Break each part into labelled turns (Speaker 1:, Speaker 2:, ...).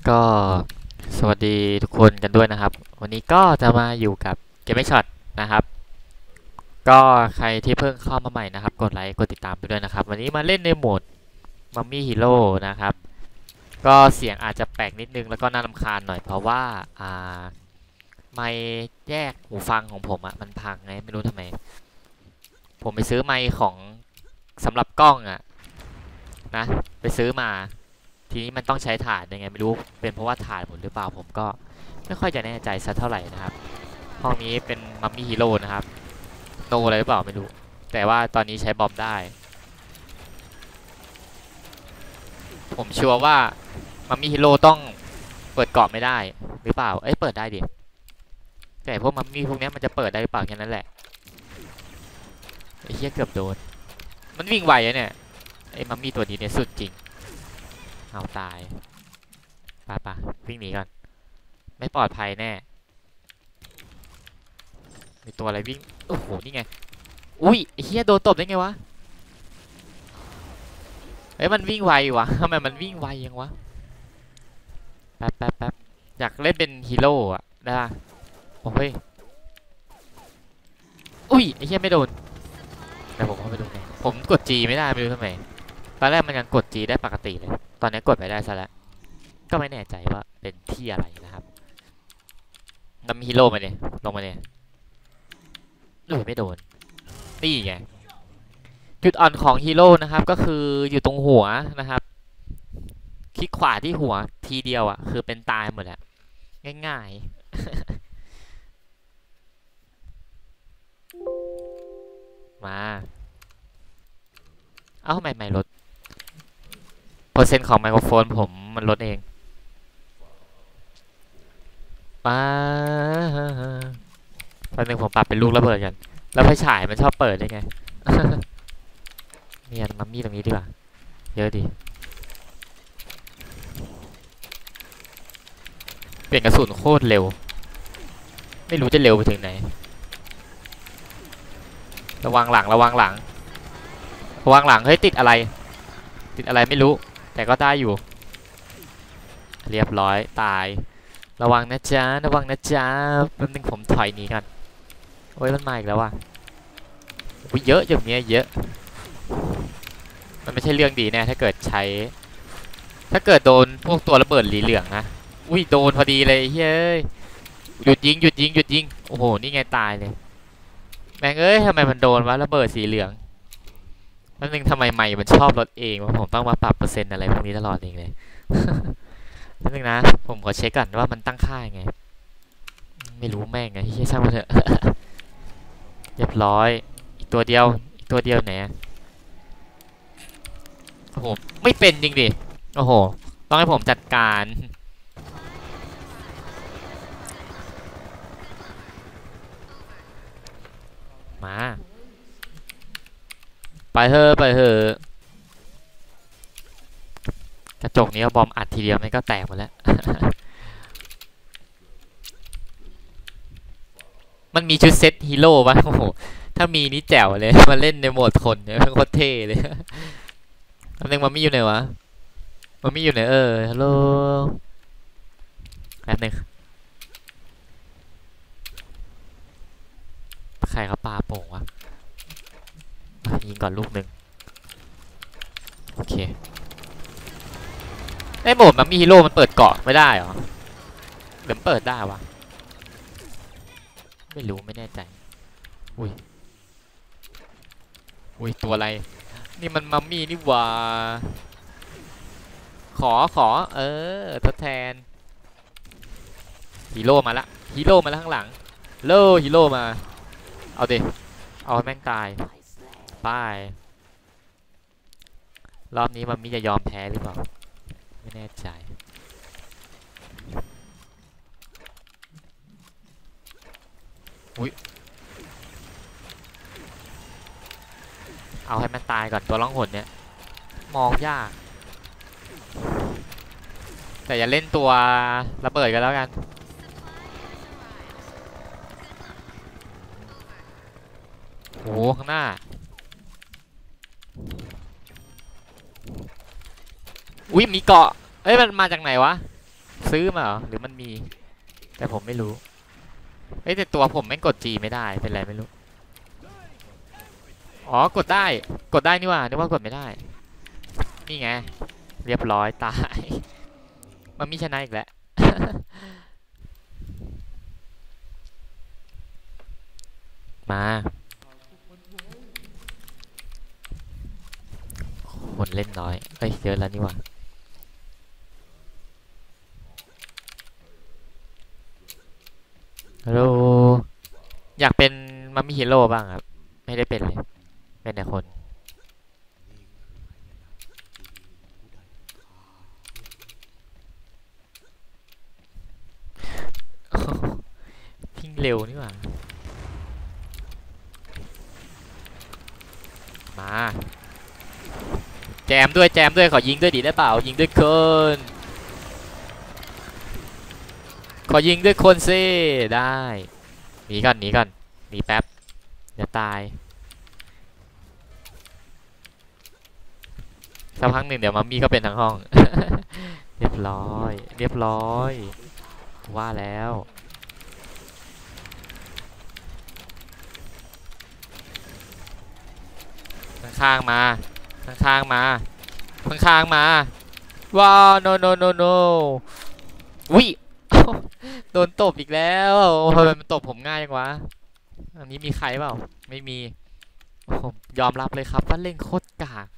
Speaker 1: ก็สวัสดีทุกคนกันด้วยนะครับวันนี้ก็จะมาอยู่กับเกมไม่ช็อตนะครับก็ใครที่เพิ่งเข้ามาใหม่นะครับกดไลค์กดติดตามไปด้วยนะครับวันนี้มาเล่นในโหมดมัมมี่ฮีโร่นะครับก็เสียงอาจจะแปลกนิดนึงแล้วก็น่ารำคาญหน่อยเพราะว่าไมค์แยกหูฟังของผมอะมันพังไงไม่รู้ทำไมผมไปซื้อไมค์ของสำหรับกล้องอะนะไปซื้อมาทีนี้มันต้องใช้ถ่านยังไงไม่รู้เป็นเพราะว่าถ่านหมดหรือเปล่าผมก็ไม่ค่อยจะแน่ใจสักเท่าไหร่นะครับห้องนี้เป็นมัมมี่ฮีโร่นะครับโนอะไรหรือเปล่าไม่รู้แต่ว่าตอนนี้ใช้บอมได้ผมชัวร์ว่ามัมมี่ฮีโร่ต้องเปิดเกาะไม่ได้หรือเปล่าเปิดได้ดิแต่พวกมัมมี่พวกนี้มันจะเปิดได้หรือเปล่าแค่นั้นแหละไอ้เหี้ยเกือบโดนมันวิ่งไวอะเนี่ยไอ้มัมมี่ตัวนี้เนี่ยสุดจริงเอาตายป่ะวิ่งหนีก่อนไม่ปลอดภัยแน่มีตัวอะไรวิ่งโอ้โหนี่ไงอุ้ยเฮียโดนตบได้ไงวะมันวิ่งไววะทำไมมันวิ่งไวยังวะแป๊บอยากเล่นเป็นฮีโร่อะได้ป่ะโอ้ยอุ้ยไอ้เฮียไม่โดนแต่ผมก็ไม่โดนไงผมกด G ไม่ได้ไม่รู้ทำไมตอนแรกมันยังกด G ได้ปกติเลยตอนนี้กดไม่ได้ซะแล้วก็ไม่แน่ใจว่าเป็นที่อะไรนะครับนำฮีโร่มาเนี่ยลงมาเนี่ยไม่โดนนี่ไงจุดอ่อนของฮีโร่นะครับก็คืออยู่ตรงหัวนะครับคลิกขวาที่หัวทีเดียวอ่ะคือเป็นตายหมดแหละง่ายๆมาทำไมไม่ลดเปอร์เซ็นต์ของไมโครโฟนผมมันลดเองมาตอนนึงผมปรับเป็นลูกระเบิดกันแล้วไฟฉายมันชอบเปิดได้ไงเนี่ยมัมมี่ตรงนี้ดีกว่าเยอะดีเปลี่ยนกระสุนโคตรเร็วไม่รู้จะเร็วไปถึงไหนระวังหลังเฮ้ยติดอะไรไม่รู้แต่ก็ได้อยู่เรียบร้อยตายระวังนะจ๊ะแป๊บนึงผมถอยหนีกันโอ้ยมันมาอีกแล้วว่ะเยอะอย่างเนี้ยเยอะมันไม่ใช่เรื่องดีแน่ถ้าเกิดโดนพวกตัวระเบิดเหลืองนะโดนพอดีเลยเฮ้ยหยุดยิงโอ้โหนี่ไงตายเลยแม่งทำไมมันโดนวะระเบิดสีเหลืองนั่นนึงทำไมใหม่มันชอบลดเองว่าผมต้องมาปรับเปอร์เซ็นต์อะไรพวกนี้ตลอดเองเลยนั่นนึงนะผมขอเช็คก่อนว่ามันตั้งค่าไงไม่รู้แม่งไงที่ช่างมันเถอะเรียบร้อยอีกตัวเดียวไหนโอ้โหไม่เป็นจริงดิโอ้โหต้องให้ผมจัดการมาไปเถอะกระจกนี้บอมอัดทีเดียวมันก็แตกหมดแล้ว มันมีชุดเซตฮีโร่ป่ะโอ้โหถ้ามีนี่แจ๋วเลยมาเล่นในโหมดคนเนี่ยโคตรเท่เลยตำแหน่งมันไม่อยู่ไหนวะมันไม่อยู่ไหนฮัลโหลแป๊บนึงใครเขาปาโป่งวะยิงก่อนลูกหนึ่งโอเคโหมดมันมีฮีโร่มันเปิดเกาะไม่ได้หรอหรือเปิดได้วะไม่รู้ไม่แน่ใจอุ้ยตัวอะไรนี่มันมัมมี่นี่ว่าขอทดแทนฮีโร่มาละข้างหลังฮีโร่มาเอาดิเอาแม่งตายป้ายรอบนี้มัมมี่จะยอมแพ้หรือเปล่าไม่แน่ใจเอาให้มันตายก่อนตัวล่องหนเนี่ยมองยากแต่อย่าเล่นตัวระเบิดกันแล้วกันโอ้ข้างหน้ามีเกาะมันมาจากไหนวะซื้อมาเหรอหรือมันมีแต่ผมไม่รู้เอ้ยแต่ตัวผมแม่งกด G ไม่ได้เป็นไรไม่รู้อ๋อกดได้นี่ว่านึกว่ากดไม่ได้นี่ไงเรียบร้อยตายมันมีชนะอีกแล้ว มาคนเล่นน้อยเอ้ยเยอะแล้วนี่ว่าฮัลโหลอยากเป็นมัมมี่ฮีโร่บ้างครับไม่ได้เป็นเลยเป็นแต่คน พิงเร็วนี่หว่ามาแจมด้วยขอยิงด้วยดีได้เปล่ายิงด้วยคนขอยิงด้วยคนซิได้หนีก่อนหนีแป๊บอย่าตายสักพักหนึ่งเดี๋ยวมัมมี่ก็เป็นทั้งห้อง เรียบร้อยว่าแล้วข้างๆมาว้าว no วิ โดนตบอีกแล้วทำไมมันตบผมง่ายจังวะอันนี้มีใครเปล่าไม่มีผมยอมรับเลยครับว่าเล่นโคตรกาก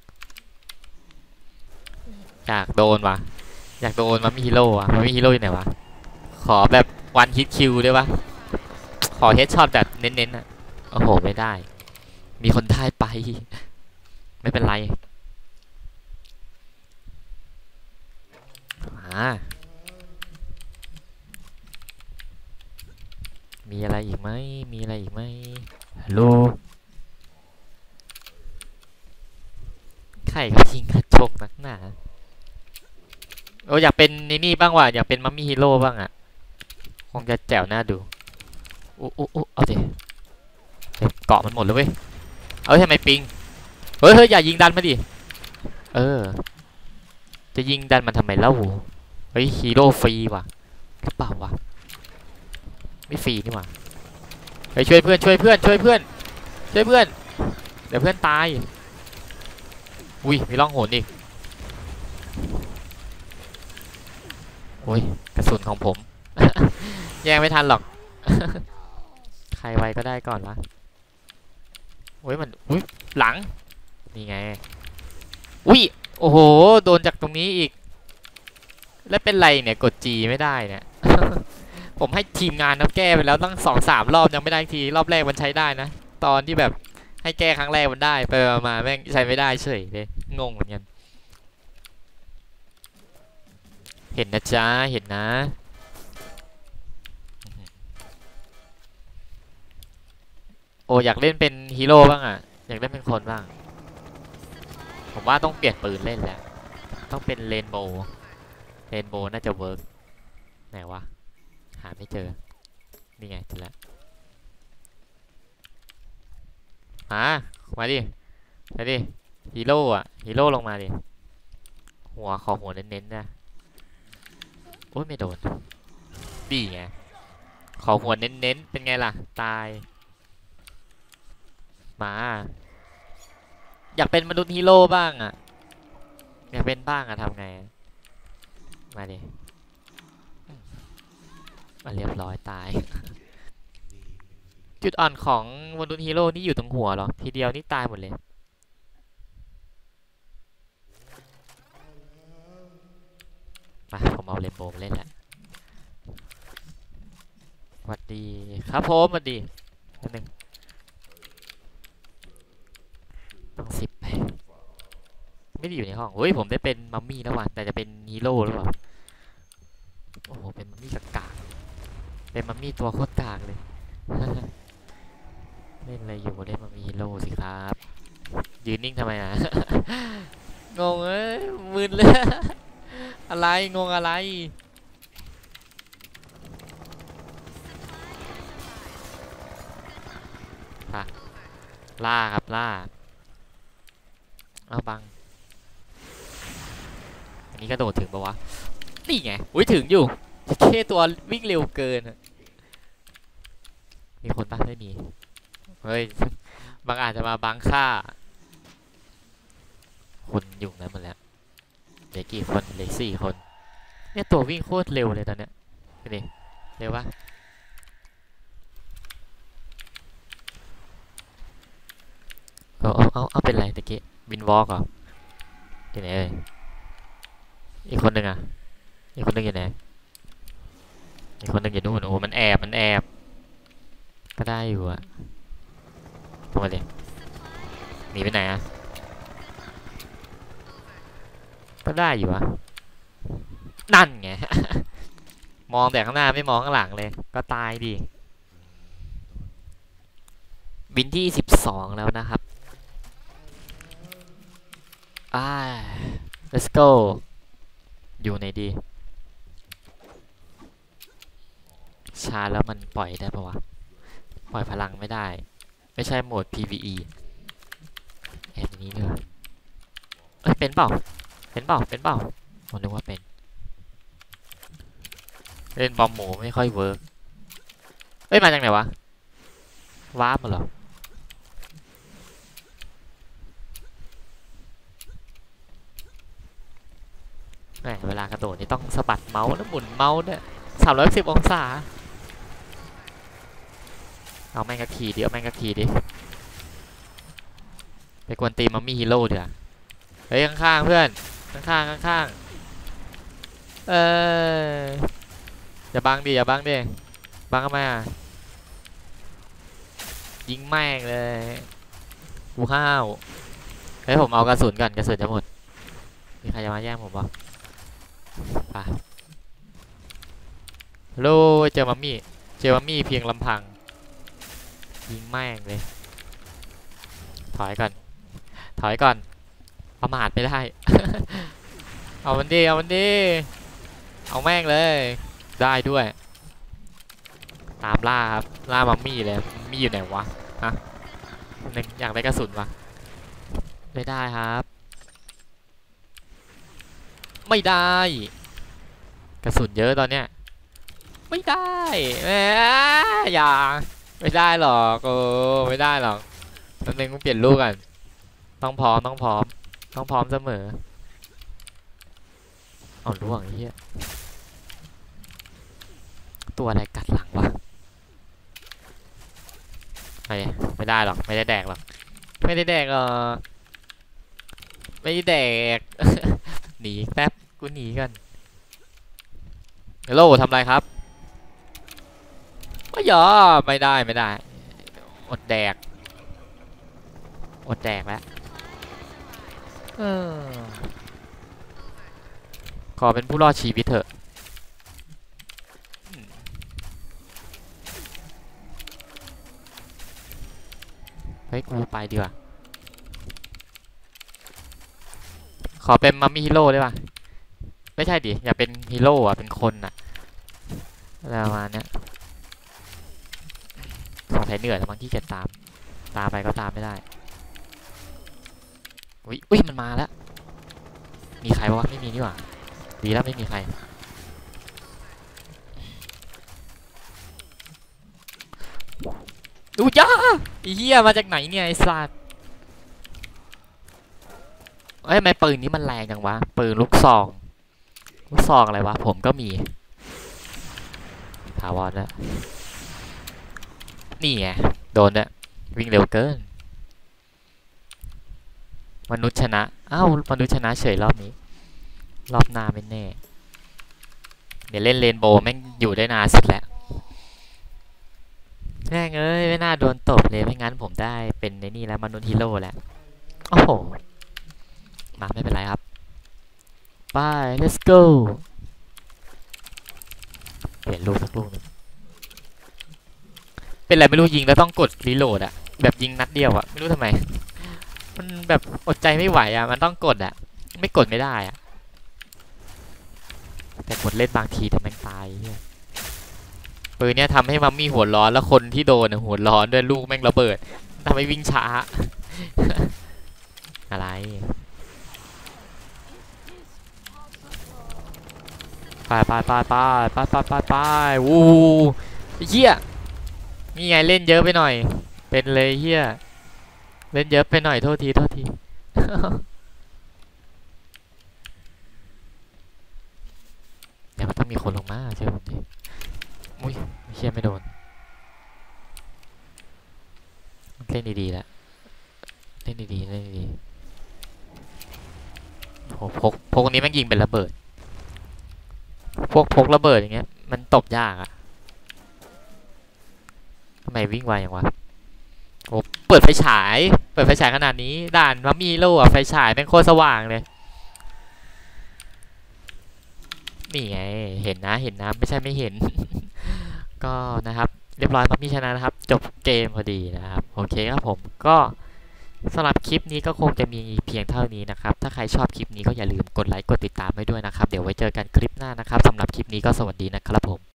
Speaker 1: อยากโดนว่ะอยากโดนมามีฮีโร่อะมามีฮีโร่อยู่ไหนวะขอแบบวันฮิตคิวได้ปะขอเฮดช็อตแบบเน้นๆอะโอ้โหไม่ได้มีคนได้ไปไม่เป็นไรมีอะไรอีกไหมฮัลโหลใครก็ทิ้งกระจกนักหนาโอ้อยากเป็นนี่บ้างว่ะอยากเป็นมัมมี่ฮีโร่บ้างอ่ะคงจะแจ๋วน่าดูอู้เอาเดี๋ยวเกาะมันหมดเลยเว้ยเอาทำไมปิงเฮ้ยอย่ายิงดันมาดิจะยิงดันมันทำไมเล่าเฮ้ยฮีโร่ฟรีว่ะหรือเปล่าวะไม่ฟรีนี่ว่ะไปช่วยเพื่อนเดี๋ยวเพื่อนตายอุ้ยมีร่องหนอีกโอ้ยกระสุนของผม แย่งไม่ทันหรอก ใครไวก็ได้ก่อนละโอ้ยมันอุ้ยหลังนี่ไงอุ้ยโอ้โหโดนจากตรงนี้อีกแล้วเป็นไรเนี่ยกด G ไม่ได้เนี่ย ผมให้ทีมงานเขาแก้ไปแล้วตั้ง2-3 รอบยังไม่ได้ทีรอบแรกมันใช้ได้นะตอนที่แบบให้แก้ครั้งแรกมันได้ไปมาแม่งใช้ไม่ได้เฉยเลยงงเหมือนกันเห็นนะจ๊ะเห็นนะโอ้อยากเล่นเป็นฮีโร่บ้างอ่ะอยากเล่นเป็นคนบ้างผมว่าต้องเปลี่ยนปืนเล่นแล้วต้องเป็นเรนโบว์น่าจะเวิร์กไหนวะหาไม่เจอนี่ไงเจอแล้วมาดิฮีโร่อะฮีโร่ลงมาดิหัวเน้นๆนะโอ้ยไม่โดนดีไงขอหัวเน้นๆเป็นไงล่ะตายมาอยากเป็นมนุษย์ฮีโร่บ้างอะอยากเป็นบ้างอะทำไงมาดิมาเรียบร้อยตาย จุดอ่อนของมนุษย์ฮีโร่นี่อยู่ตรงหัวเหรอทีเดียวนี่ตายหมดเลยมาผมเอาเรนโบว์มาเล่นแหละสวัสดีครับผมสวัสดีนิดนึงต้อง10ไปไม่ได้อยู่ในห้องเฮ้ยผมได้เป็นมัมมี่แล้วว่ะแต่จะเป็นฮีโร่หรือเปล่าโอ้โหเป็นมัมมี่กากเป็นมัมมี่ตัวโคตรกากเลย เล่นอะไรอยู่เล่นมัมมี่ฮีโร่สิครับยืนนิ่งทำไมอ่ะ งงมึนเลย อะไรงงอะไรล่าครับล่าเอาบังอันนี้กระโดดถึงปะวะนี่ไงอุ้ยถึงอยู่แค่ตัววิ่งเร็วเกินมีคนปะไม่มีเฮ้ยบางอาจจะมาบังค่าคนอยู่นั้นหมดแล้วเหลือกี่คนเหลือ4 คนเนี่ยตัววิ่งโคตรเร็วเลยตอนเนี้ยไปดิเร็วปะเอาเป็นไรตะกี้บินวอล์กเหรอที่ไหนเอ่ยอีกคนหนึ่งอ่ะอีกคนหนึ่งอยู่ไหนอีกคนหนึ่งอยู่นู่นโอ้มันแอบก็ได้อยู่อะทำไมเลยหนีไปไหนอะก็ได้อยู่อะนั่นไง มองแต่ข้างหน้าไม่มองข้างหลังเลยก็ตายดิบินที่12แล้วนะครับlet's go อยู่ในดีชาแล้วมันปล่อยได้ปะวะปล่อยพลังไม่ได้ไม่ใช่โหมด PVE แอบนี้เลยเอ้ยเป็นเปล่าผมนึกว่าเป็นเล่นบอมหมูไม่ค่อยเวิร์กเอ้ยมาจากไหนวะวาร์ปมาเหรอแหมเวลากระโดดนี่ต้องสะบัดเมาส์แล้วหมุนเมาส์เนี่ย310 องศาเอาแม่งกะขี่ดิไปกวนตีมัมมี่ฮีโร่เดี๋ยวเฮ้ยข้างๆเพื่อนข้างอย่าบังดิบังทำไมอ่ะยิงแม่งเลยกูห้าวเฮ้ยผมเอากระสุนกันกระสุนจะหมดมีใครจะมาแย่งผมปะไปโลเจอมัมมี่เพียงลำพังยิงแม่งเลยถอยก่อนประมาทไม่ได้ เอามันดีเอาแม่งเลยได้ด้วยตามล่าครับล่ามัมมี่เลยมีอยู่ไหนวะฮะนึงอยากได้กระสุนวะไม่ได้ครับไม่ได้กระสุนเยอะตอนเนี้ยไม่ได้อย่าไม่ได้หรอกไม่ได้หรอกมันนึงต้องเปลี่ยนลูกกันต้องพร้อมเสมอเอาล่วงไอ้เหี้ยตัวอะไรกัดหลังวะไม่ได้หรอกไม่ได้แดกหรอกไม่ได้แดกหนีแป๊บกูหนีกันฮัลโหลทำไรครับไม่ได้อดแดกแล้วขอเป็นผู้รอดชีวิตเถอะเฮ้ยกูไปดีกว่าขอเป็นมัมมี่ฮีโร่ได้ป่ะไม่ใช่ดิอย่าเป็นฮีโร่อะเป็นคนอะอะไรประมาณเนี้ยสงสัยเหนื่อยแล้วบางที่เกียจตามไปก็ตามไม่ได้อุ้ยมันมาแล้วมีใครวะไม่มีนี่หว่าดีแล้วไม่มีใครดูจ้าไอ้เหี้ยมาจากไหนเนี่ยไอ้สัตว์เอ้ยทำไมปืนนี้มันแรงจังวะปืนลูกซองอะไรวะผมก็มีถาวรแล้วนี่ไงโดนเนี่ยวิ่งเร็วเกินมนุษย์ชนะมนุษย์ชนะเฉยรอบนี้รอบหน้าไม่แน่เดี๋ยวเล่นเรนโบว์แม่งอยู่ได้นานสุดแล้วแม่งเอ้ยไม่น่าโดนตบเลยไม่งั้นผมได้เป็นในนี่แล้วมนุษย์ฮีโร่แล้วโอ้โหมาไม่เป็นไรครับไป let's go เปลี่ยนลูกสักลูกนึงเป็นไรไม่รู้ยิงแล้วต้องกดรีโหลดอะแบบยิงนัดเดียวอะไม่รู้ทำไมมันแบบอดใจไม่ไหวอะมันต้องกดอะไม่กดไม่ได้อะแต่กดเล่นบางทีทำแม่งตายปืนเนี้ยทำให้มัมมี่หัวร้อนแล้วคนที่โดนหัวร้อนด้วยลูกแม่งระเบิดทำให้วิ่งช้า อะไรไปวู้เฮียนี่ไงเล่นเยอะไปหน่อยเป็นเลยเฮียเล่นเยอะไปหน่อยโทษที เดี๋ยวมันต้องมีคนลงมาเชื่อผมดิอุ้ยเฮียไม่โดนเล่นดีๆแล้วเล่นดีๆโหพกนี้มันยิงเป็นระเบิดพกระเบิดอย่างเงี้ยมันตบยากอะทำไมวิ่งไวอย่างวะโอ้เปิดไฟฉายขนาดนี้ด่านมัมมี่โล่อะไฟฉายเป็นโคตรสว่างเลยนี่ไงเห็นนะไม่ใช่ไม่เห็น ก็นะครับเรียบร้อยมัมมี่ชนะนะครับจบเกมพอดีนะครับโอเคครับผมก็สำหรับคลิปนี้ก็คงจะมีเพียงเท่านี้นะครับถ้าใครชอบคลิปนี้ก็อย่าลืมกดไลค์กดติดตามไว้ด้วยนะครับเดี๋ยวไว้เจอกันคลิปหน้านะครับสำหรับคลิปนี้ก็สวัสดีนะครับผม